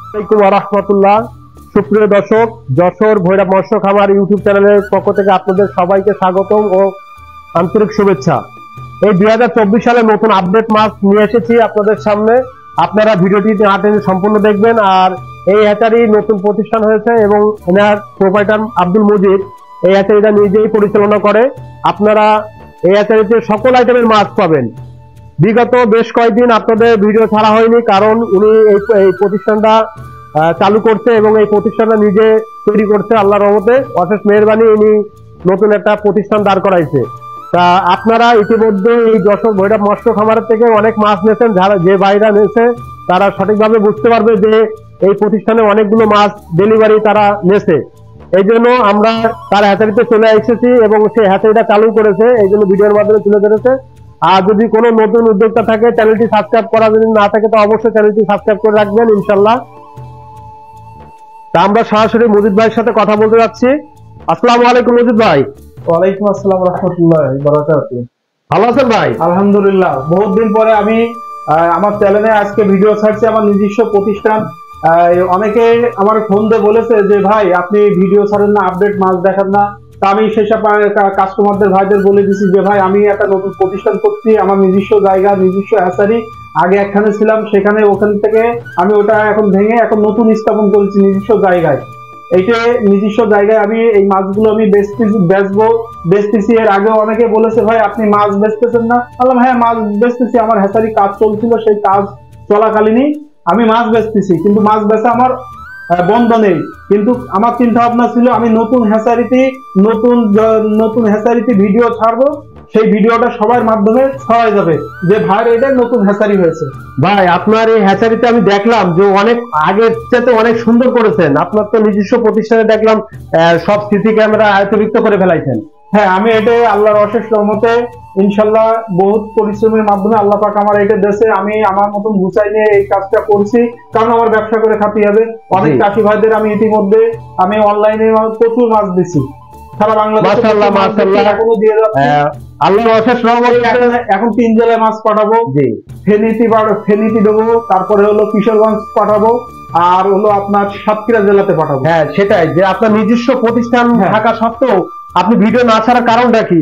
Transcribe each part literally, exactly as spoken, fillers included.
আসসালামু আলাইকুম ওয়া রাহমাতুল্লাহ। সুপ্রিয় দর্শক, যশোর ভৈরব মৎস্য খামার ইউটিউব চ্যানেলের পক্ষ থেকে আপনাদের সবাইকে স্বাগতম ও আন্তরিক শুভেচ্ছা। এই দুই হাজার চব্বিশ সালে নতুন আপডেট মাছ নিয়ে এসেছি আপনাদের সামনে। আপনারা ভিডিওটি না টেনে সম্পূর্ণ দেখবেন। আর এই হ্যাচারি নতুন প্রতিষ্ঠান হয়েছে এবং এনার প্রোপাইটার আব্দুল মজিদ এই হ্যাচারিটা নিজেই পরিচালনা করে। আপনারা এই হ্যাচারিতে সকল আইটেমের মাছ পাবেন। বিগত বেশ কয়েকদিন আপনাদের ভিডিও ছাড়া হয়নি, কারণ উনি এই প্রতিষ্ঠানটা চালু করছে এবং এই প্রতিষ্ঠানটা নিজে তৈরি করছে। আল্লাহর রহমতে অশেষ মেহেরবানি, উনি নতুন একটা প্রতিষ্ঠান দাঁড় করাইছে। তা আপনারা ইতিমধ্যে এই যশোর ভৈরব মৎস্য খামারের থেকে অনেক মাছ নিয়েছেন। যারা যে ভাইরা নিয়েছে তারা সঠিকভাবে বুঝতে পারবে যে এই প্রতিষ্ঠানে অনেকগুলো মাছ ডেলিভারি তারা নিয়েছে। এই জন্য আমরা তার হ্যাচারিতে চলে এসেছি এবং সে হ্যাচারিটা চালু করেছে, এই জন্য ভিডিওর মাধ্যমে তুলে ধরেছে। আর যদি কোনো নতুন উদ্যোক্তা থাকে, চ্যানেলটি সাবস্ক্রাইব করা যদি না থাকে তো অবশ্যই চ্যানেলটি সাবস্ক্রাইব করে রাখবেন ইনশাল্লাহ। তা আমরা সরাসরি মজিদ ভাইয়ের সাথে কথা বলতে যাচ্ছি। আসসালামু আলাইকুম মজিদ ভাই। ওয়ালাইকুম আসসালাম ওয়া রাহমাতুল্লাহি ওয়া বারাকাতুহু। ভালো আছেন ভাই? আলহামদুলিল্লাহ, বহুত দিন পরে আমি আমার চ্যানেলে আজকে ভিডিও ছাড়ছি, আমার নিজস্ব প্রতিষ্ঠান। অনেকে আমার ফোন দিয়ে বলেছে যে ভাই আপনি ভিডিও ছাড়েন না, আপডেট মাছ দেখান না। তা আমি সেসব কাস্টমারদের ভাইদের বলে দিছি যে ভাই আমি একটা নতুন প্রতিষ্ঠান করছি, আমার নিজস্ব জায়গা, নিজস্ব হ্যাচারি। আগে একখানে ছিলাম, সেখানে ওখান থেকে আমি ওটা এখন ভেঙে এখন নতুন স্থাপন করেছি নিজস্ব জায়গায়। এইটা নিজস্ব জায়গায় আমি এই মাছগুলো আমি বেচবো বেচতেছি। এর আগে অনেকে বলেছে ভাই আপনি মাছ বেচতেছেন না, বললাম হ্যাঁ মাছ বেচতেছি, আমার হ্যাচারি কাজ চলছিল, সেই কাজ চলাকালীনই আমি মাছ বেচতেছি, কিন্তু মাছ বেচা আমার বন্ধ নেই। কিন্তু আমার চিন্তা ভাবনা ছিল আমি নতুন হ্যাচারিতে নতুন নতুন হ্যাচারিতে ভিডিও ছাড়বো, সেই ভিডিওটা সবার মাধ্যমে ছড়াই যাবে যে ভাই এটা নতুন হ্যাচারি হয়েছে। ভাই আপনার এই হ্যাচারিতে আমি দেখলাম যে অনেক আগের চেয়ে অনেক সুন্দর করেছেন। আপনার তো নিজস্ব প্রতিষ্ঠানে দেখলাম সব সিসি ক্যামেরা আয়ত্তরিক্ত করে ফেলাইছেন। হ্যাঁ, আমি এটা আল্লাহর অশেষ রহমতে ইনশাল্লাহ বহুত পরিশ্রমের মাধ্যমে আল্লাহ পাক আমার এটা দেশে আমি আমার মতন গুছাই নিয়ে এই কাজটা করছি, কারণ আমার ব্যবসা করে খাতে হবে। অনেক চাষি ভাইদের আমি ইতিমধ্যে আমি অনলাইনে প্রচুর মাছ দিছি সারা বাংলাদেশে। মাশাআল্লাহ মাশাআল্লাহ, এখনো দিয়ে যাচ্ছে আল্লাহর অশেষ রহমতে। এখন তিন জেলায় মাছ পাঠাবো, জি ফেনীতে ফেনীতে দেবো, তারপরে হলো কিশোরগঞ্জ পাঠাবো, আর হলো আপনার সাতক্ষীরা জেলাতে পাঠাবো। হ্যাঁ সেটাই, যে আপনার নিজস্ব প্রতিষ্ঠান থাকা সত্ত্বেও আপনি ভিডিও না ছাড়ার কারণটা কি?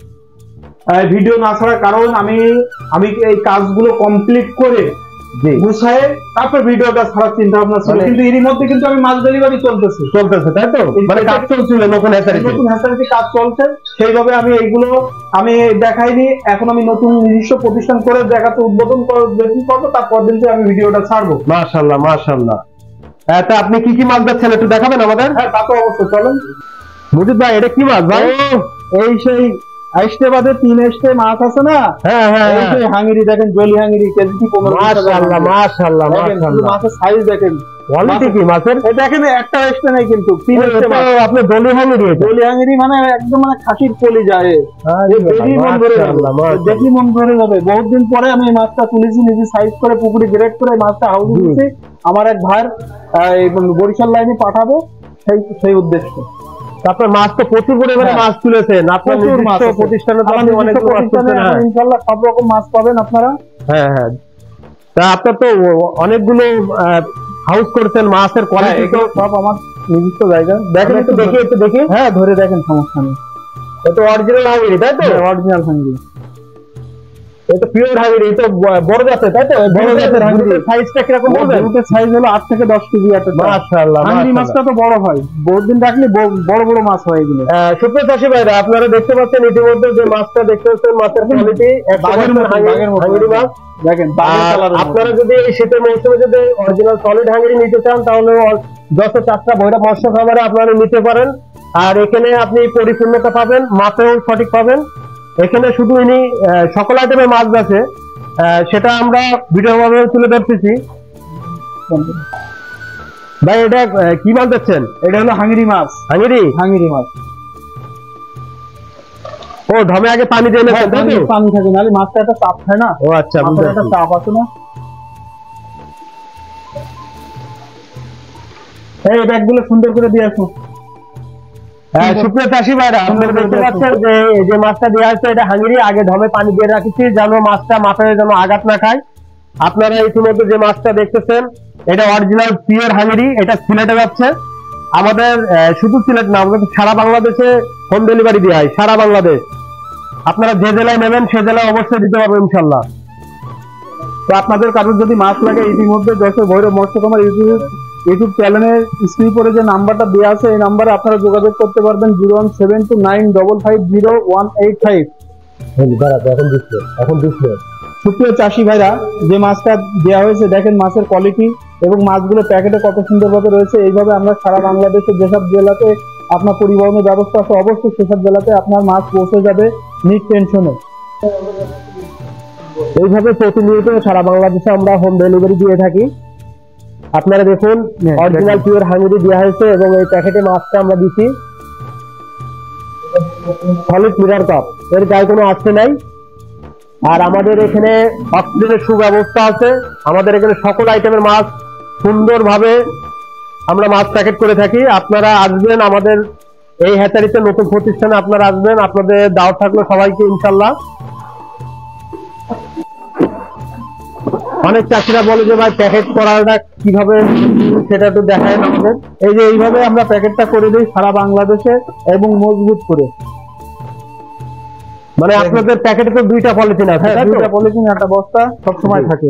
ভিডিও না ছাড়ার কারণ আমি আমি এই কাজগুলো কমপ্লিট করে গুছায় তারপর ভিডিওটা ছাড়ার চিন্তা ভাবনা ছিল, কিন্তু এরই মধ্যে কিন্তু আমি মাছ ডেলিভারি চলতেছে চলতেছে তাই তো, মানে কাজ চলছিল নতুন হ্যাচারিতে, নতুন হ্যাচারিতে কাজ চলছে। সেইভাবে আমি এইগুলো আমি দেখাইনি, এখন আমি নতুন নিজস্ব প্রতিষ্ঠান করে দেখাতে উদ্বোধন করবো, তারপর দিন আমি ভিডিওটা ছাড়বো। মাশাআল্লাহ মাশাআল্লাহ। তা আপনি কি কি মাছ বেচছেন একটু দেখাবেন আমাদের? হ্যাঁ তা তো অবশ্যই, চলেন। মজিদ ভাই এটা কি মাছ ভাই? এই সেই আইস্টে বাদে তিন আইস্টে মাছ আছে না? হ্যাঁ হ্যাঁ, এই যে হাঙ্গরি দেখেন, জলি হাঙ্গরি কেজি পনেরো। মাশাআল্লাহ মাশাআল্লাহ মাশাআল্লাহ, মাছের সাইজ দেখেন, কোয়ালিটি কি মাছের? এই দেখেন একটা আইস্টে নাই কিন্তু তিন আইস্টে মাছ। আপনি জলি হাঙ্গরি, জলি হাঙ্গরি মানে একদম মানে খাসির কলি যায়, দেখি মন ভরে যাবে, দেখি মন ভরে যাবে। বহুত দিন পরে আমি এই মাছটা তুলেছি, নিজে সাইজ করে পুকুরে গ্রেড করে মাছটা হাউস দিয়েছি। আমার এক ভাইয়ের বরিশাল লাইনে পাঠাবো, সেই সেই উদ্দেশ্য। আপনার মাছ তো প্রচুর পরিমাণে মাছ তুলেছেন, আপনার নিজস্ব প্রতিষ্ঠানে তো আপনি অনেক মাছ তুলছেন। ইনশাআল্লাহ সব রকম মাছ পাবেন আপনারা। হ্যাঁ হ্যাঁ, তা আপনার তো অনেকগুলো হাউস করছেন, মাছের কোয়ালিটি তো সব আমার নিজস্ব জায়গা। দেখেন একটু দেখি একটু দেখি হ্যাঁ ধরে দেখেন, সমস্যা নেই। এটা অরিজিনাল হাঙ্গরি তাই তো? অরিজিনাল হাঙ্গরি, এটা পিওর হাঙ্গরি, এটা বড় জাতের তাই তো? বড় জাতের হাঙ্গরি সাইজটা কি রকম হবে? দুটো সাইজ হলো আট থেকে দশ কেজি একটা। মাশাআল্লাহ, হাঙ্গরি মাছটা তো বড় হয়, বহুত দিন রাখলে বড় বড় মাছ হয় এগুলো। সুপ্রিয় চাষী ভাইরা, আপনারা দেখতে পাচ্ছেন ইতিমধ্যে যে মাছটা দেখতে পাচ্ছেন, মাছের কোয়ালিটি বাগের মতো হাঙ্গরি মাছ দেখেন। আপনারা যদি এই শীতের মৌসুমে যদি অরিজিনাল সলিড হাঙ্গরি নিতে চান তাহলে যশোর চাষটা ভৈরব মৎস্য খামারে আপনারা নিতে পারেন। আর এখানে আপনি পরিপূর্ণতা পাবেন, মাছেও সঠিক পাবেন। এখানে শুধু ইনি সকল আইটেমের মাছ আছে, সেটা আমরা ভিডিও মাধ্যমে তুলে ধরতেছি। ভাই এটা কি মাছ দেখছেন? এটা হলো হাঙ্গরি মাছ। হাঙ্গরি হাঙ্গরি মাছ। ও ঢমে আগে পানি দিয়ে নেবেন তাই তো? পানি থাকে না, মাছটা একটা চাপ খায় না। ও আচ্ছা, একটা চাপ আছে না। এই ব্যাগগুলো সুন্দর করে দিয়ে আসুন। হ্যাঁ সুপ্রিয় চাষী ভাইরা, আপনারা দেখতে পাচ্ছেন যে যে মাছটা দেওয়া হচ্ছে এটা হাঙ্গরি। আগে ঢমে পানি দিয়ে রাখছি যেন মাছটা মাথায় যেন আঘাত না খায়। আপনারা ইতিমধ্যে যে মাছটা দেখতেছেন এটা অরিজিনাল পিওর হাঙ্গেরি, এটা সিলেটে যাচ্ছে। আমাদের শুধু সিলেট না, আমাদের সারা বাংলাদেশে হোম ডেলিভারি দেওয়া হয়, সারা বাংলাদেশ। আপনারা যে জেলায় নেবেন সে জেলায় অবশ্যই দিতে পারবো ইনশাল্লাহ। তো আপনাদের কারোর যদি মাছ লাগে, ইতিমধ্যে যশোর ভৈরব মৎস্য খামার ইউটিউব ইউটিউব চ্যানেলের স্ক্রিন পরে যে নাম্বারটা দেওয়া আছে, এই নাম্বারে আপনারা যোগাযোগ করতে পারবেন zero one seven two nine double five zero one eight five. এখন দিচ্ছে এখন দিচ্ছে সুপ্রিয় চাষি ভাইরা, যে মাছটা দেওয়া হয়েছে দেখেন মাছের কোয়ালিটি এবং মাছগুলো প্যাকেটে কত সুন্দরভাবে রয়েছে। এইভাবে আমরা সারা বাংলাদেশের যেসব জেলাতে আপনার পরিবহনের ব্যবস্থা আছে, অবশ্যই সেসব জেলাতে আপনার মাছ পৌঁছে যাবে নিট টেনশনে। এইভাবে প্রতিনিয়ত সারা বাংলাদেশে আমরা হোম ডেলিভারি দিয়ে থাকি। আপনারা দেখুন অরিজিনাল পিওর হাঙ্গেরি দেওয়া হয়েছে এবং এই প্যাকেটে মাছটা আমরা দিচ্ছি সলিড মিরার কাপ, এর গায়ে কোনো আসছে নাই। আর আমাদের এখানে অক্সিজেনের সুব্যবস্থা আছে। আমাদের এখানে সকল আইটেমের মাছ সুন্দরভাবে আমরা মাছ প্যাকেট করে থাকি। আপনারা আসবেন আমাদের এই হ্যাচারিতে, নতুন প্রতিষ্ঠানে আপনারা আসবেন, আপনাদের দাওয়াত থাকলো সবাইকে ইনশাল্লাহ। অনেক চাষিরা বলে যে ভাই প্যাকেট করাটা কিভাবে, সেটা একটু দেখায় আমাদের। এই যে এইভাবে আমরা প্যাকেটটা করে দিই সারা বাংলাদেশে এবং মজবুত করে। মানে আপনাদের প্যাকেটে তো দুইটা পলিথিন আছে, হ্যাঁ, দুইটা পলিথিন একটা বস্তা সবসময় থাকে।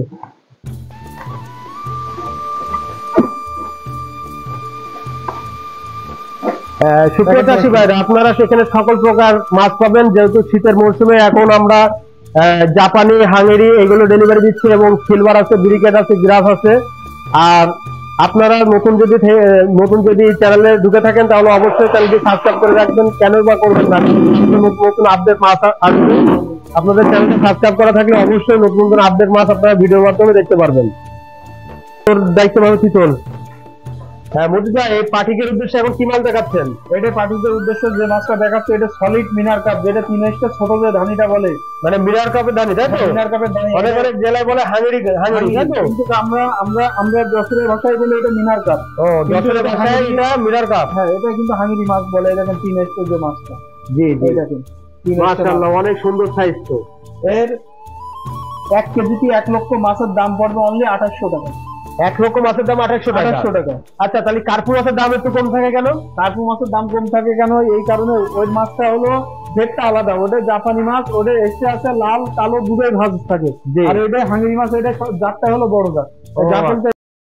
সুপ্রিয় চাষি ভাইরা, আপনারা সেখানে সকল প্রকার মাছ পাবেন। যেহেতু শীতের মৌসুমে এখন আমরা জাপানি, হাঙ্গেরি এগুলো ডেলিভারি দিচ্ছি এবং সিলভার আছে, ব্রিকেট আছে, গ্রাস আছে। আর আপনারা নতুন যদি নতুন যদি চ্যানেলে ঢুকে থাকেন তাহলে অবশ্যই চ্যানেলটি সাবস্ক্রাইব করে রাখবেন। কেন বা করবেন না, নতুন নতুন আপডেট মাছ আসবে। আপনাদের চ্যানেলটি সাবস্ক্রাইব করা থাকলে অবশ্যই নতুন নতুন আপডেট মাছ আপনারা ভিডিওর মাধ্যমে দেখতে পারবেন। তোর দায়িত্ব ভাবে চিতল। হ্যাঁ মজিদ ভাই, এই পাঠিকের উদ্দেশ্যে এখন কি মাল দেখাচ্ছেন? এটা পাঠিকের উদ্দেশ্যে যে মাছটা দেখাচ্ছে এটা সলিড মিনার কাপ, যেটা তিন ইঞ্চের ছোট যে ধানিটা বলে, মানে মিনার কাপের ধানি, তাই তো? মিনার কাপের ধানি। অনেক অনেক জেলায় বলে হাঙ্গেরি, হাঙ্গেরি তাই তো? কিন্তু আমরা আমরা আমরা যশোরের ভাষায় বলি এটা মিনার কাপ। ও, যশোরের ভাষায় এটা মিনার কাপ। হ্যাঁ, এটা কিন্তু হাঙ্গেরি মাছ বলে। দেখেন তিন ইঞ্চের যে মাছটা, জি জি, দেখেন মাশাআল্লাহ অনেক সুন্দর সাইজ। তো এর এক কেজিতে এক লক্ষ মাছের দাম পড়বে অনলি আঠাশশো টাকা। এক লক্ষ মাছের দাম আঠাশশো টাকা। আঠাশশো টাকা। আচ্ছা, তাহলে কার্পু মাছের দাম একটু কম থাকে কেন? কার্পু মাছের দাম কম থাকে কেন, এই কারণে ওই মাছটা হলো ভেটটা আলাদা, ওটা জাপানি মাছ, ওটা এক্সট্রা আছে লাল কালো দুধের ভাঁজ থাকে। আর এটা হাঙ্গেরি মাছ, এটা জাতটা হলো বড় জাত। জাপানটা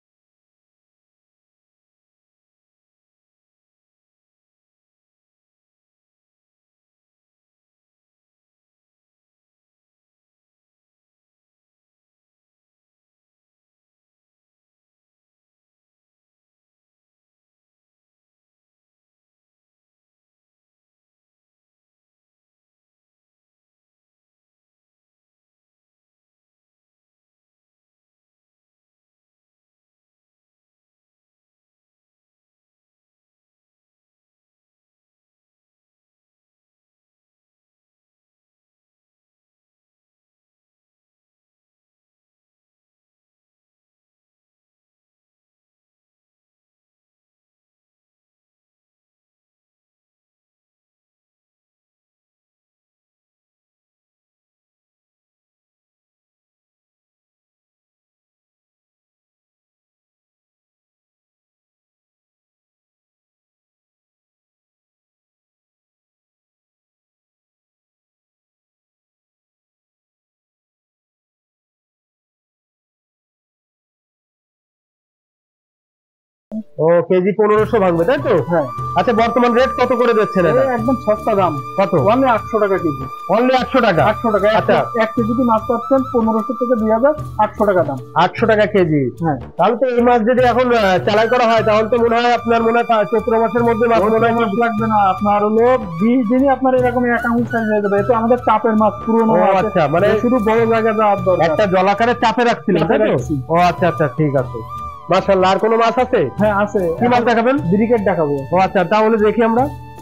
ও, কেজি পনেরোশো ভাঙবে তাই তো? হ্যাঁ। আচ্ছা, বর্তমান রেট কত করে দিচ্ছেন এটা? একদম সস্তা দাম। কত? অনলি আটশো টাকা কেজি। অনলি আটশো টাকা? আটশো টাকা। আচ্ছা, এক কেজি মাছ পাচ্ছেন পনেরোশো থেকে দুই হাজার, আটশো টাকা দাম। আটশো টাকা কেজি। হ্যাঁ, তাহলে তো এই মাছ যদি এখন চালাই করা হয় তাহলে তো মনে হয় আপনার মনে হয় চৈত্র মাসের মধ্যে মাছ মনে হয় মাছ লাগবে না আপনার, হলো বিশ দিনই আপনার এরকম একাউন্ট সাইজ হয়ে যাবে। এতে আমাদের চাপের মাছ পুরোনো। আচ্ছা, মানে শুধু বড় জায়গা যাওয়ার দরকার। একটা জলাকারের চাপে রাখছিলেন তাই তো? ও আচ্ছা আচ্ছা, ঠিক আছে, মাশাআল্লাহ। আর কোনো মাছ আছে? হ্যাঁ আছে। কি মাছ দেখাবেন? ব্রিকেট দেখাবো। ও আচ্ছা, তাহলে দেখি আমরা।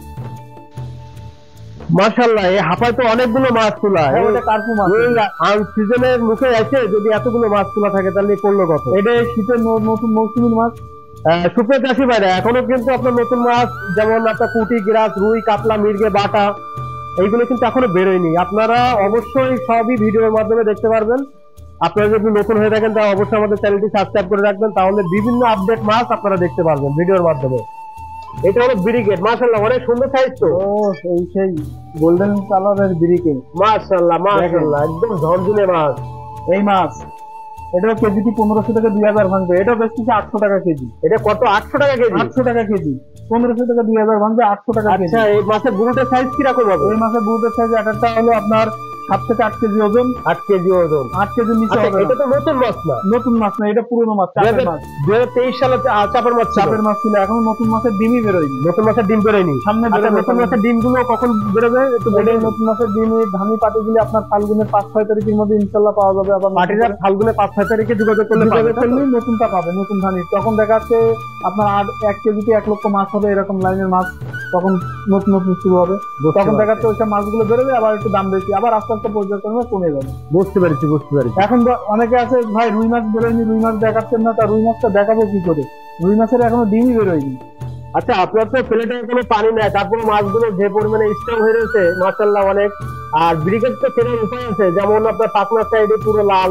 মাশাআল্লাহ, এই হাঁপায় তো অনেকগুলো মাছ তোলা। এটা কার্পু মাছ। আন সিজনের মুখে আছে, যদি এতগুলো মাছ তোলা থাকে তাহলে করলো কত? এটা শীতের নতুন মৌসুমী মাছ। সুপ্রিয় চাষি ভাইরা, এখনো কিন্তু আপনার নতুন মাছ যেমন আপনার পুঁটি, গ্রাস, রুই, কাতলা, মির্গে, বাটা এইগুলো কিন্তু এখনো বেরোয়নি। আপনারা অবশ্যই সবই ভিডিওর মাধ্যমে দেখতে পারবেন। আপনারা যদি নতুন হয়ে থাকেন তাহলে অবশ্যই আমাদের চ্যানেলটি সাবস্ক্রাইব করে রাখবেন, তাহলে বিভিন্ন আপডেট মাছ আপনারা দেখতে পারবেন ভিডিওর মাধ্যমে। এটা হলো ব্রিগেড, মাশাআল্লাহ অনেক সুন্দর সাইজ তো। ও সেই সেই গোল্ডেন কালারের ব্রিগেড, মাশাআল্লাহ মাশাআল্লাহ একদম ঝরঝরে মাছ। এই মাছ এটাও কেজিটি পনেরোশো থেকে দুই হাজার ভাঙবে, এটাও বেশ কিছু আটশো টাকা কেজি। এটা কত? আটশো টাকা কেজি? আটশো টাকা কেজি, পনেরোশো থেকে দুই হাজার ভাঙবে, আটশো টাকা কেজি। আচ্ছা, এই মাছের বুড়োটার সাইজ কিরকম হবে? এই মাছের বুড়োটার সাইজ একটা হলো আপনার সাত থেকে আট কেজি ওজন। আট কেজি ওজন? আট কেজির নিচে হবে। এটা তো নতুন মাছ না? নতুন মাছ না, এটা পুরনো মাছ, চাপের মাছ। দুই হাজার তেইশ সালে চাপের মাছ চাপের মাছ ছিল, এখনো নতুন মাছের ডিমই বেরোয়নি। নতুন মাছের ডিম বেরোয়নি সামনে। নতুন মাছের ডিম গুলো কখন বেরোবে একটু বলে? নতুন মাছের ডিম ধানি পাটি গুলি আপনার ফাল্গুনের পাঁচ ছয় তারিখের মধ্যে ইনশাল্লাহ পাওয়া যাবে। আবার পাটিরা ফাল্গুনের পাঁচ ছয় তারিখে যোগাযোগ করলে নতুনটা পাবে, নতুন ধানি। তখন দেখা যাচ্ছে আপনার আট এক কেজিতে এক লক্ষ মাছ হবে, এরকম লাইনের মাছ তখন নতুন নতুন শুরু হবে। তখন দেখা যাচ্ছে ওইসব মাছগুলো বেরোবে, আবার একটু দাম বেশি, আবার আস্তে আস্তে পর্যায়ক্রমে কমে যাবে। বুঝতে পেরেছি বুঝতে পেরেছি। এখন অনেকে আছে ভাই রুই মাছ বেরোয়নি, রুই মাছ দেখাচ্ছেন না, তা রুই মাছটা দেখাবে কি করে? রুই মাছের এখনো ডিমই বেরোয়নি। আচ্ছা, আপনার তো প্লেটে কোনো পানি নাই, তারপরে মাছগুলো যে পরিমাণে স্ট্রং হয়ে রয়েছে মাশাআল্লাহ অনেক। আর ব্রিগেড তো চেনার উপায় আছে, যেমন আপনার পাকনার সাইডে পুরো লাল,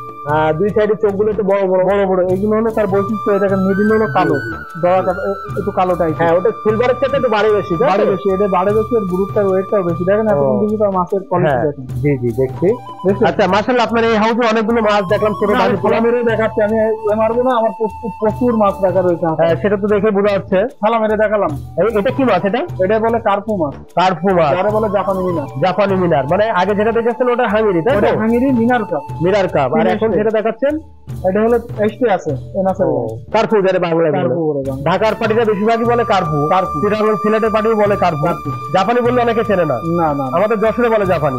দুই সাইডে চোখগুলো একটু বড় বড় বড় বড়, এইগুলো হলো তার বৈশিষ্ট্য। এটাকে মিডিল হলো কালো, দড়া একটু কালো টাইপ। হ্যাঁ, ওটা সিলভারের চেয়ে একটু বাড়ে বেশি, বাড়ে বেশি। এটা বাড়ে বেশি, এর গ্রুপটার ওয়েটটাও বেশি। দেখেন এখন কিন্তু তার মাছের কোয়ালিটি দেখেন। জি জি দেখছি। আচ্ছা মাশাআল্লাহ, আপনার এই হাউসে অনেকগুলো মাছ দেখলাম, ছোট মাছ খোলা মেরে দেখাচ্ছি আমি, এ মারবো না, আমার প্রচুর মাছ রাখা রয়েছে। হ্যাঁ, সেটা তো দেখে বোঝা যাচ্ছে। খালা মেরে দেখালাম। এটা কি মাছ? এটা এটা বলে কার্পু মাছ। কার্পু মাছ, যারা বলে জাপানি মিনার। জাপানি মিনার মানে আগে যেটা দেখেছেন ওটা হাঙ্গেরি, তাই তো? Hungary mirror carp, mirror carp. আর এখন যেটা দেখাচ্ছেন এটা হলো এসটি আছে, এনাসের কার্পু, যারা বাংলায় বলে। ঢাকার পার্টিরা বেশিরভাগই বলে কার্পু, কার্পু। চিটাগং সিলেটের পার্টিও বলে কার্পু। জাপানি বললে অনেকে চেনে না। না না, আমাদের যশোরে বলে জাপানি।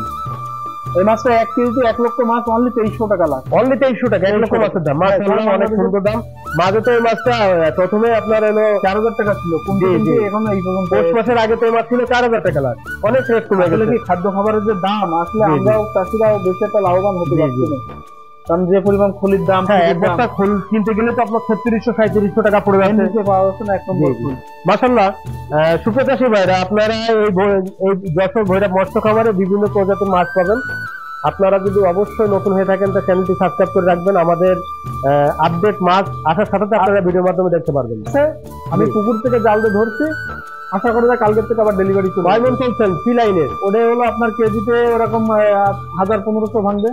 এই মাছটা এক কেজিতে এক লক্ষ মাছ অনলি তেইশশো টাকা লাখ। অনলি তেইশশো টাকা এক লক্ষ মাছের দাম। মাশাআল্লাহ অনেক সুন্দর দাম। মাঝে তো এই মাছটা প্রথমে আপনার এলো চার হাজার টাকা ছিল, কিন্তু এখন এই পর্যন্ত পৌষ মাসের আগে তো এই মাছ ছিল চার হাজার টাকা লাখ। অনেক রেট কমে গেছে। কি খাদ্য খাবারের যে দাম, আসলে আমরাও চাষিরাও বেশি একটা লাভবান হতে পারছি না, কারণ যে পরিমাণ খলির দাম। হ্যাঁ, এক বস্তা খোল কিনতে গেলে তো আপনার ছত্রিশশো সাঁইত্রিশশো টাকা পড়ে যাচ্ছে। পাওয়া যাচ্ছে না এক নম্বর খোল। মাশাআল্লাহ, সুপ্রিয় চাষী ভাইরা, আপনারা এই এই যশোর ভৈরব মৎস্য খামারে বিভিন্ন প্রজাতির মাছ পাবেন। আপনারা যদি অবশ্যই নতুন হয়ে থাকেন তো চ্যানেলটি সাবস্ক্রাইব করে রাখবেন। আমাদের আপডেট মাছ আসার সাথে সাথে আপনারা ভিডিওর মাধ্যমে দেখতে পারবেন। আমি পুকুর থেকে জাল দিয়ে ধরছি, আশা করা যায় কালকের থেকে আবার ডেলিভারি চলে। কয় মন চলছেন কি লাইনের? ওটা হলো আপনার কেজিতে ওরকম হাজার পনেরোশো ভাঙবে।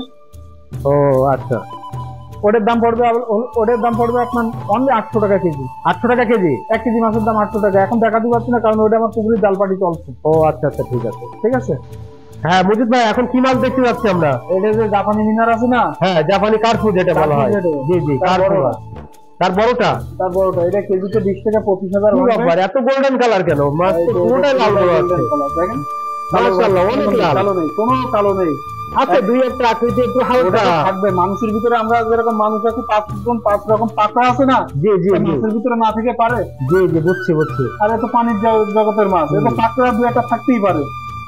ও আচ্ছা, ওটার দাম পড়বে, ওটার দাম পড়বে আপনার অনলি আটশো টাকা কেজি। আটশো টাকা কেজি? এক কেজি মাছের দাম আটশো টাকা। এখন দেখাতে পারছি না, কারণ ওটা আমার পুকুরের জালপাটি চলছে। ও আচ্ছা আচ্ছা, ঠিক আছে ঠিক আছে। হ্যাঁ মুজিদ ভাই, এখন কি মাছ দেখতে পাচ্ছি আমরা? এটা যে জাপানি মিনার আছে না? হ্যাঁ, জাপানি কার্পু যেটা বলা হয়। জি জি, কার্পু। তার বড়টা? তার বড়টা। এটা কেজিতে বিশ টাকা পঁচিশ হাজার। এত গোল্ডেন কালার কেন? মাছ তো পুরোটাই লাল বড় আছে। দেখেন মাশাআল্লাহ, অনেক লাল। কালো নেই, কোনো কালো নেই। আচ্ছা, দুই একটা আকৃতি একটু হালকা থাকবে। মানুষের ভিতরে আমরা যেরকম মানুষ আছে পাঁচ রকম পাঁচ রকম পাকা আছে না? জি জি, মানুষের ভিতরে না থেকে পারে? জি জি, বুঝছি বুঝছি। আর এত পানির জগতের মাছ, এটা পাকড়া দুই একটা থাকতেই পারে।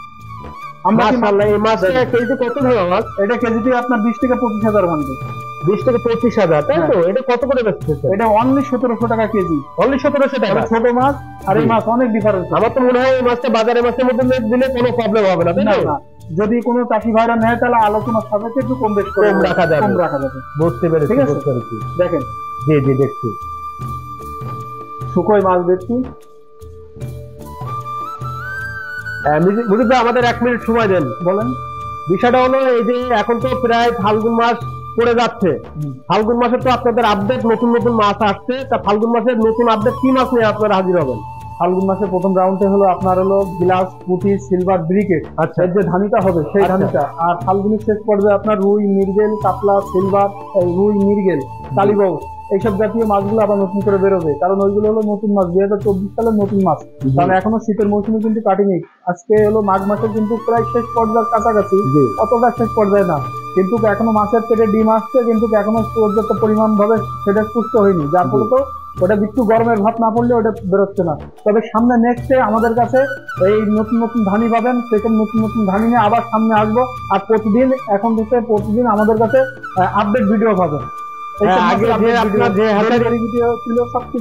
মাশাআল্লাহ, এই মাছটা কেজিতে কত ভাঙা মাছ? এটা কেজিতে আপনার বিশ থেকে পঁচিশ হাজার ভাঙবে। বিশ থেকে পঁচিশ হাজার, তাই তো? এটা কত করে বেচতেছে? এটা অনলি সতেরোশো টাকা কেজি। অনলি সতেরোশো টাকা? ছোট মাছ আর এই মাছ অনেক ডিফারেন্স। আমার তো মনে হয় এই মাছটা বাজারে মাছের মধ্যে দিলে কোনো প্রবলেম হবে না, তাই না? যদি কোনো চাষি ভাইরা নেয় তাহলে আলোচনার সাপেক্ষে একটু কম বেশ কম রাখা যাবে, কম রাখা যাবে। বুঝতে পেরেছি, ঠিক আছে। দেখেন, জি জি দেখছি, শুকোই মাছ দেখছি। মুজিব ভাই, আমাদের এক মিনিট সময় দেন। বলেন। বিষয়টা হলো এই যে এখন তো প্রায় ফাল্গুন মাস পড়ে যাচ্ছে। ফাল্গুন মাসে তো আপনাদের আপডেট নতুন নতুন মাছ আসছে। তা ফাল্গুন মাসের নতুন আপডেট কি মাছ নিয়ে আপনারা হাজির হবেন? ফাল্গুন মাসের প্রথম রাউন্ডে হলো আপনার হলো গ্লাস, পুঁটি, সিলভার, ব্রিকেট। আচ্ছা, এর যে ধানিটা হবে সেই ধানিটা। আর ফাল্গুনের শেষ পর্যায়ে আপনার রুই, মৃগেল, কাতলা, সিলভার, রুই, মৃগেল, কালীবাউস, এইসব জাতীয় মাছগুলো আবার নতুন করে বেরোবে, কারণ ওইগুলো হলো নতুন মাছ, দুই হাজার চব্বিশ সালের নতুন মাছ। কারণ এখনো শীতের মৌসুমে কিন্তু কাটিনি। আজকে হলো মাঘ মাসের কিন্তু প্রায় শেষ পর্যায়ের কাছাকাছি, অতটা শেষ পর্যায়ে না, কিন্তু এখনো মাছের পেটে ডিম আসছে, কিন্তু এখনো পর্যাপ্ত পরিমাণ ভাবে সেটা পুষ্ট হয়নি, যার ফলে তো ওটা একটু গরমের ভাব না পড়লে ওটা বেরোচ্ছে না। তবে সামনে নেক্সটে আমাদের কাছে এই নতুন নতুন ধানি পাবেন, সেসব নতুন নতুন ধানি নিয়ে আবার সামনে আসবো। আর প্রতিদিন এখন থেকে প্রতিদিন আমাদের কাছে আপডেট ভিডিও পাবেন। আগে যে আপনার যে হাতে ভিডিও ছিল সবকিছু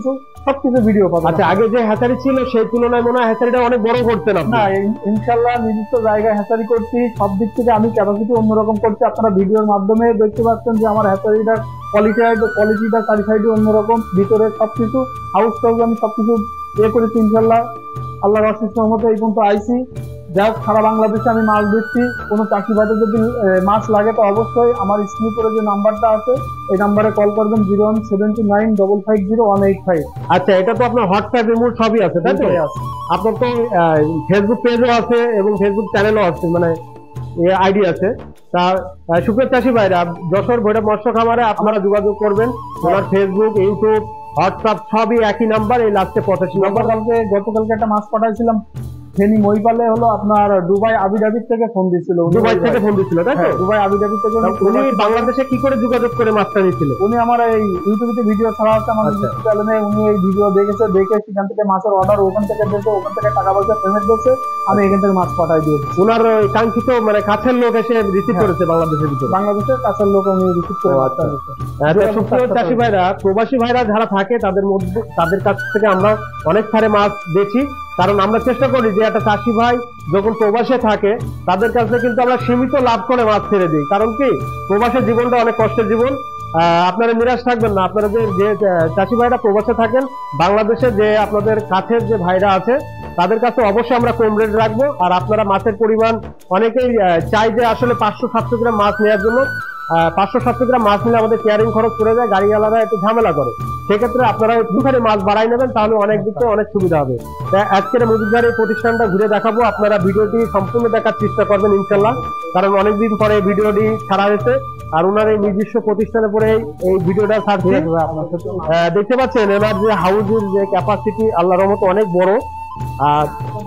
সবকিছু ভিডিও পাবেন। আচ্ছা, আগে যে হ্যাচারি ছিল সেই তুলনায় মনে হয় হ্যাচারিটা অনেক বড় করতেন আপনি। না, ইন- ইনশাল্লাহ নিজস্ব জায়গায় হ্যাচারি করছি, সব দিক থেকে আমি ক্যাপাসিটি অন্যরকম করছি। আপনারা ভিডিওর মাধ্যমে দেখতে পাচ্ছেন যে আমার হ্যাচারিটার কোয়ালিটিটা কোয়ালিটিটা সার্টিফাইড অন্যরকম, ভিতরে সবকিছু হাউস টাউস আমি সবকিছু ইয়ে করেছি ইনশাল্লাহ। আল্লাহর অশেষ রহমতে এই পর্যন্ত আইসি। যাক, সারা বাংলাদেশে আমি মাছ দিচ্ছি। কোনো চাষি ভাইদের যদি আহ, মাছ লাগে তো অবশ্যই আমার স্ক্রিন করে যে নাম্বারটা আছে এই নাম্বারে কল করবেন, zero one seven two nine double five zero one eight five. আচ্ছা, এটা তো আপনার হোয়াটসঅ্যাপ ইমো সবই আছে তাই তো? আছে। আপনার তো ফেসবুক পেজও আছে এবং ফেসবুক চ্যানেলও আছে, মানে আইডি আছে। তা আহ, সুপ্রিয় চাষি ভাইরা, যশোর ভৈরব মৎস্য খামারে আপনারা যোগাযোগ করবেন। ওনার ফেসবুক, ইউটিউব, হোয়াটসঅ্যাপ সবই একই নাম্বার, এই লাস্টে পঁচাশি নাম্বার। গতকালকে গতকালকে একটা মাছ পাঠাইছিলাম ফেনী মহিপালে, হলো আপনার দুবাই আবুধাবি থেকে ফোন দিছিল। উনি দুবাই থেকে ফোন দিচ্ছিল তাই তো? হ্যাঁ, দুবাই আবুধাবি থেকে উনি উনি বাংলাদেশে কি করে যোগাযোগ করে মাছটা নিয়েছিল? উনি আমার এই ইউটিউবে ভিডিও ছাড়া হচ্ছে আমার আচ্ছা। ইউটিউব চ্যানেলে, উনি এই ভিডিও দেখেছে, দেখে সেখান থেকে মাছের অর্ডার ওখান থেকে দেখে ওখান থেকে টাকা পয়সা পেমেন্ট দিয়েছে, আমি এখান থেকে মাছ পাঠাই দিয়েছি। ওনার ওই কাঙ্ক্ষিত মানে কাছের লোক এসে রিসিভ হ্যাঁ। করেছে বাংলাদেশের ভিতরে। বাংলাদেশের কাছের লোক উনি রিসিভ করে ও, মাছটা আচ্ছা। নিয়েছে। আহ, তা সুপ্রিয় চাষি ভাইরা, প্রবাসী ভাইরা যারা থাকে তাদের মধ্যে তাদের কাছ থেকে আমরা অনেক ছাড়ে মাছ বেচি, কারণ আমরা চেষ্টা করি যে একটা চাষি ভাই যখন প্রবাসে থাকে তাদের কাছে কিন্তু আমরা সীমিত লাভ করে মাছ ছেড়ে দিই। কারণ কি, প্রবাসের জীবনটা অনেক কষ্টের জীবন। আহ, আপনারা নিরাশ থাকবেন না। আপনারা যে যে চাষি ভাইরা প্রবাসে থাকেন, বাংলাদেশে যে আপনাদের কাছের যে ভাইরা আছে তাদের কাছে অবশ্যই আমরা কম রেট রাখবো। আর আপনারা মাছের পরিমাণ অনেকেই আহ, চাই যে আসলে পাঁচশো সাতশো গ্রাম মাছ নেওয়ার জন্য। পাঁচশো সাতশো গ্রাম মাছ নিলে আমাদের কেয়ারিং খরচ পড়ে যায়, গাড়িওয়ালারা একটু ঝামেলা করে। সেক্ষেত্রে আপনারা একটুখানি মাছ বাড়াই নেবেন, তাহলে অনেক দিক থেকে অনেক সুবিধা হবে। তাই আজকের মজুদ ভাইয়ের এই প্রতিষ্ঠানটা ঘুরে দেখাবো, আপনারা ভিডিওটি সম্পূর্ণ দেখার চেষ্টা করবেন ইনশাল্লাহ, কারণ অনেকদিন পরে এই ভিডিওটি ছাড়া হয়েছে। আর ওনার এই নিজস্ব প্রতিষ্ঠানের পরে এই ভিডিওটা ছাড়ছে। আপনার সাথে আহ, দেখতে পাচ্ছেন এনার যে হাউসের যে ক্যাপাসিটি আল্লাহর রহমতে অনেক বড়। আর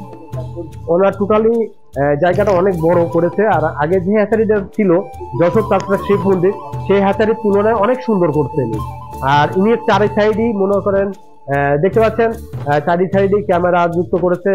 ওনার টোটালি জায়গাটা অনেক বড় করেছে। আর আগে যে হ্যাচারিটা ছিল যশোর চাষরা শিব মন্দির, সেই হ্যাচারির তুলনায় অনেক সুন্দর করছে ইনি। আর ইনি চারি সাইডই মনে করেন আহ, দেখতে পাচ্ছেন আহ, চারি সাইডই ক্যামেরা যুক্ত করেছে।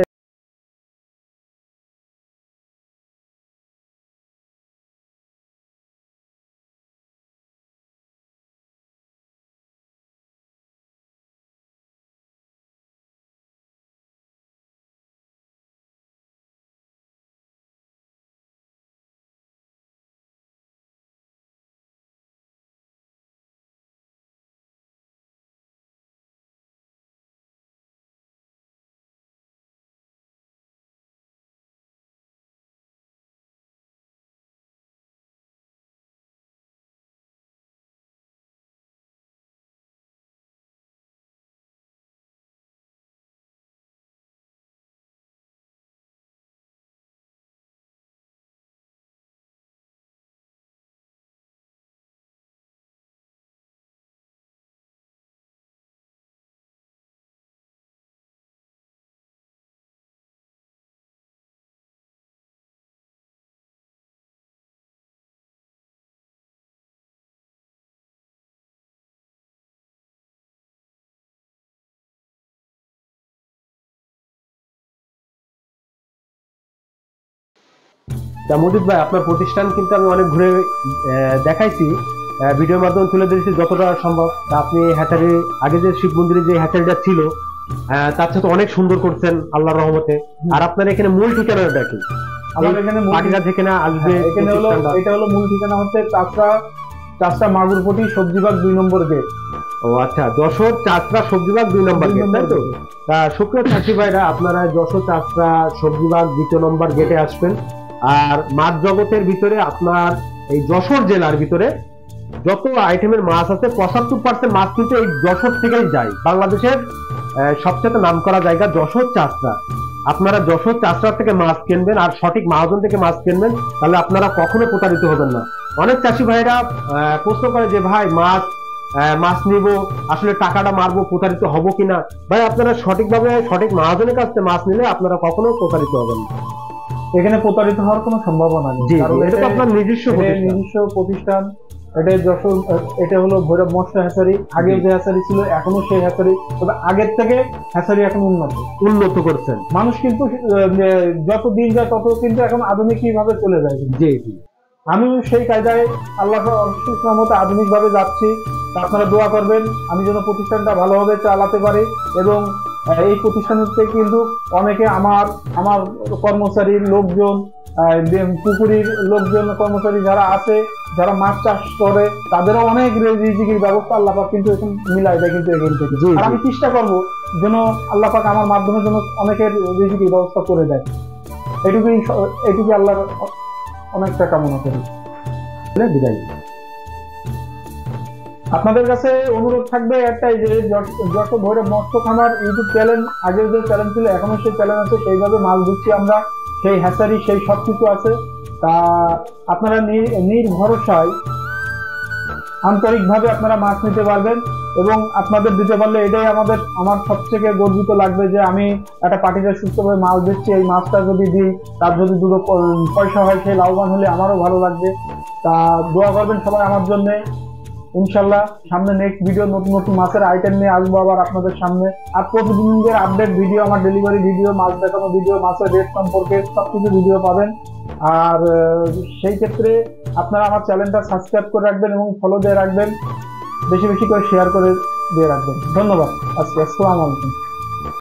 তা মজিদ ভাই, আপনার প্রতিষ্ঠান কিন্তু আমি অনেক ঘুরে আহ, দেখাইছি, আহ, ভিডিওর মাধ্যমে তুলে ধরেছি যতটা সম্ভব। তা আপনি হ্যাচারি আগে যে শিব মন্দিরে যে হ্যাচারিটা ছিল আহ, তার সাথে অনেক সুন্দর করছেন আল্লাহর রহমতে। আর আপনার এখানে মূল ঠিকানাটা কি? আমার এখানে মূল- পাটিরা থেকে না আসবে? হ্যাঁ, এখানে হলো প্রতিষ্ঠানটা? এটা হলো মূল ঠিকানা হচ্ছে চাষরা চাষরা মাগুরপটি সবজিবাগ দুই নম্বর গেট। ও আচ্ছা, যশোর চাষরা সবজিবাগ দুই নম্বর দুই গেট তাই তো? নম্বর তা সুপ্রিয় চাষি ভাইরা, আপনারা যশোর চাষরা সবজিবাগ দ্বিতীয় নম্বর গেটে আসবেন। আর মাছ জগতের ভিতরে আপনার এই যশোর জেলার ভিতরে যত আইটেমের মাছ আছে পঁচাত্তর পার্সেন্ট মাছ কিন্তু এই যশোর থেকেই যায়। বাংলাদেশের আহ, সবচেয়ে নাম করা জায়গা যশোর চাষরা। আপনারা যশোর চাষরা থেকে মাছ কিনবেন আর সঠিক মহাজন থেকে মাছ কিনবেন, তাহলে আপনারা কখনো প্রতারিত হবেন না। অনেক চাষি ভাইরা আহ, প্রশ্ন করে যে ভাই মাছ আহ, মাছ নিব, আসলে টাকাটা মারবো, প্রতারিত হব কিনা। ভাই, আপনারা সঠিকভাবে সঠিক মহাজনের কাছ থেকে মাছ নিলে আপনারা কখনো প্রতারিত হবেন না। এখানে প্রতারিত হওয়ার কোনো সম্ভাবনা নেই, জি, কারণ এটা তো এটা আপনার নিজস্ব এটা প্রতিষ্ঠান। নিজস্ব প্রতিষ্ঠান। এটা যশোর, এটা হলো ভৈরব মৎস্য হ্যাচারি। আগেও যে হ্যাচারি ছিল এখনো সেই হ্যাচারি, তবে আগের থেকে হ্যাচারি এখন উন্নত উন্নত করছেন। মানুষ কিন্তু আহ, যত দিন যায় তত কিন্তু এখন আধুনিক ভাবে চলে যায়। জি জি। আমি সেই কায়দায় আল্লাহ রহমতে আধুনিকভাবে যাচ্ছি। তা আপনারা দোয়া করবেন আমি যেন প্রতিষ্ঠানটা ভালোভাবে চালাতে পারি। এবং আহ, এই প্রতিষ্ঠানতে কিন্তু অনেকে আমার আমার কর্মচারী লোকজন, আহ, যে- পুকুরির লোকজন কর্মচারী যারা আছে, যারা মাছ চাষ করে, তাদেরও অনেক রিজিকের ব্যবস্থা আল্লাহ পাক কিন্তু এখন মিলাই দেয় কিন্তু এখান থেকে। জি, আর জি। আমি চেষ্টা করবো যেন আল্লাহ পাক আমার মাধ্যমে যেন অনেকের রিজিকের ব্যবস্থা করে দেয়। এটুকুই স- এটুকুই আল্লাহর অ- অনেকটা কামনা করি। বলে বিদায়। আপনাদের কাছে অনুরোধ থাকবে একটাই, যে যশ- যশোর ভৈরব মৎস্য খামার ইউটিউব চ্যানেল, আগের যে চ্যানেল ছিল এখনো সেই চ্যানেল আছে, সেইভাবে মাছ দিচ্ছি আমরা, সেই হ্যাচারি সেই সবকিছু আছে। তা আপনারা নি- নির্ভরসায় আন্তরিকভাবে আপনারা মাছ নিতে পারবেন। এবং আপনাদের দিতে পারলে এটাই আমাদের আমার সবথেকে গর্বিত লাগবে, যে আমি একটা পার্টিতে সুস্থভাবে মাছ দিচ্ছি, এই মাছটা যদি দিই, তার যদি দুটো প- পয়সা হয়, সেই লাভবান হলে আমারও ভালো লাগবে। তা দোয়া করবেন সবাই আমার জন্য। ইনশাল্লাহ সামনে নেক্সট ভিডিও নতুন নতুন মাছের আইটেম নিয়ে আসবো আবার আপনাদের সামনে। আর প্রতিদিনের আপডেট ভিডিও, আমার ডেলিভারি ভিডিও, মাছ দেখানো ভিডিও, মাছের রেট সম্পর্কে সবকিছু ভিডিও পাবেন। আর আহ, সেই ক্ষেত্রে আপনারা আমার চ্যানেলটা সাবস্ক্রাইব করে রাখবেন এবং ফলো দিয়ে রাখবেন, বেশি বেশি করে শেয়ার করে দিয়ে রাখবেন। ধন্যবাদ। আজকে আসসালামু আলাইকুম।